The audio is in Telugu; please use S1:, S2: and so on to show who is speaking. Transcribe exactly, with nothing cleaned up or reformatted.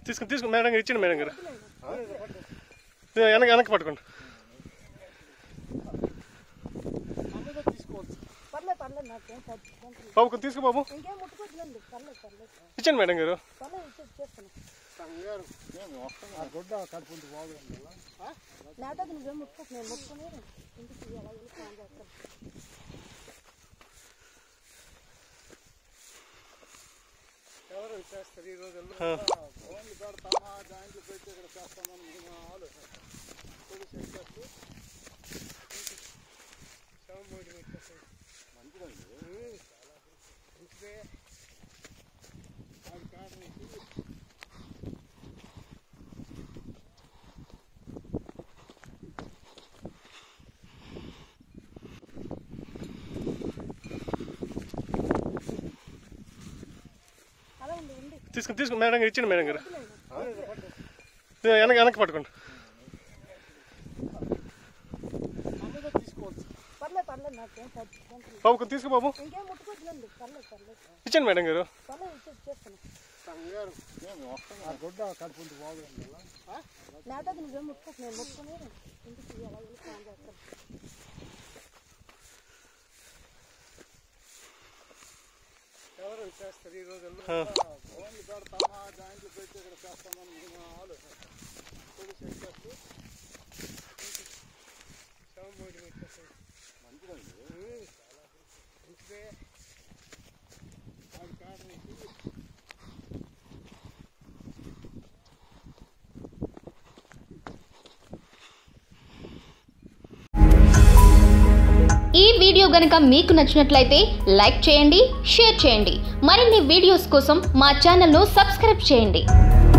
S1: తీసుకుని తీసుకుని మేడం గారు ఇచ్చింది మేడం గారు వెనక వెనక్కి పట్టుకోండి. బాబు కొంచెం తీసుకో బాబు. ఇచ్చాను మేడం గారు.
S2: ఎవరు చేస్తారు ఈ రోజుల్లో? జాయింట్లు పెట్టి ఇక్కడ చేస్తామని ఆలోచన మంచిదండి, చాలా మంచిదే. అది కారణం
S1: తీసుకుని తీసుకుని మేడం గారు ఇచ్చింది మేడం గారు వెనక వెనక్కి పట్టుకోండి. బాబు కొంచెం తీసుకో బాబు. ఇచ్చాను మేడం గారు.
S2: గుడ్డ కడుపుంది బాగుంది. ఎవరు చేస్తారు ఈ రోజుల్లో? ఓన్లీ పెడతామా జాయింట్లు పెట్టి ఇక్కడ చేస్తామని ఆలోచన మంచిదండి, చాలా మంచిదే. అది కారణం
S3: ఈ వీడియో గనుక మీకు నచ్చినట్లయితే లైక్ చేయండి, షేర్ చేయండి. మరిన్ని వీడియోస్ కోసం మా ఛానల్ను సబ్స్క్రైబ్ చేయండి.